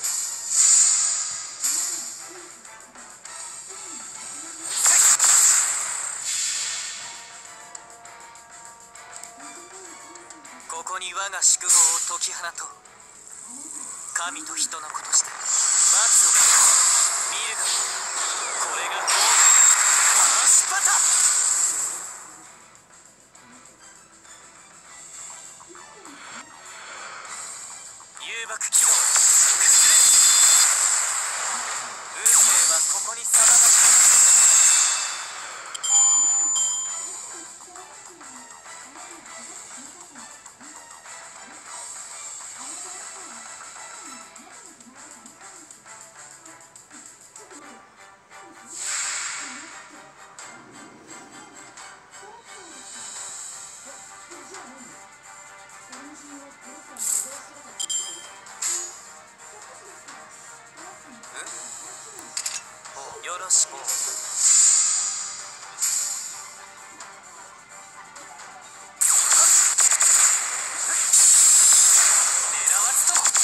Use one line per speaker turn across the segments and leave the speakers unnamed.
ここに我が宿業を解き放とう。神と人の子として松を見るがこれが崩壊だ。アシパタ誘爆軌道崩れ。運命はここに定まった。よろしく。狙わずとも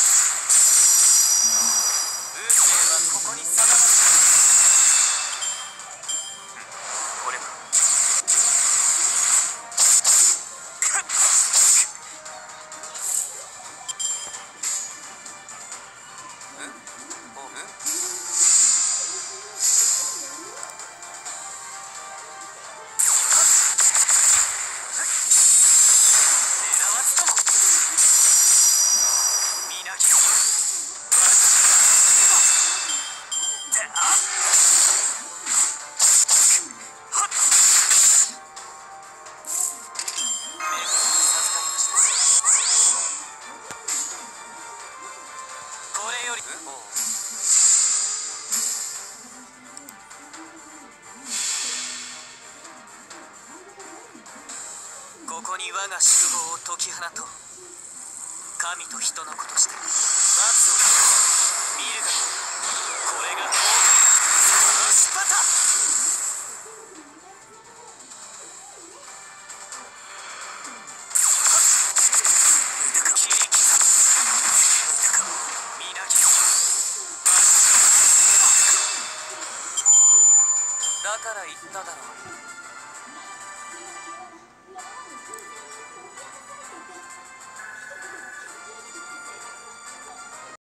運命はここに定まった。これか。ここに我が宿業を解き放とう。神と人の子として松を見るがこれが崩壊だ。アシパタだから言っただろう。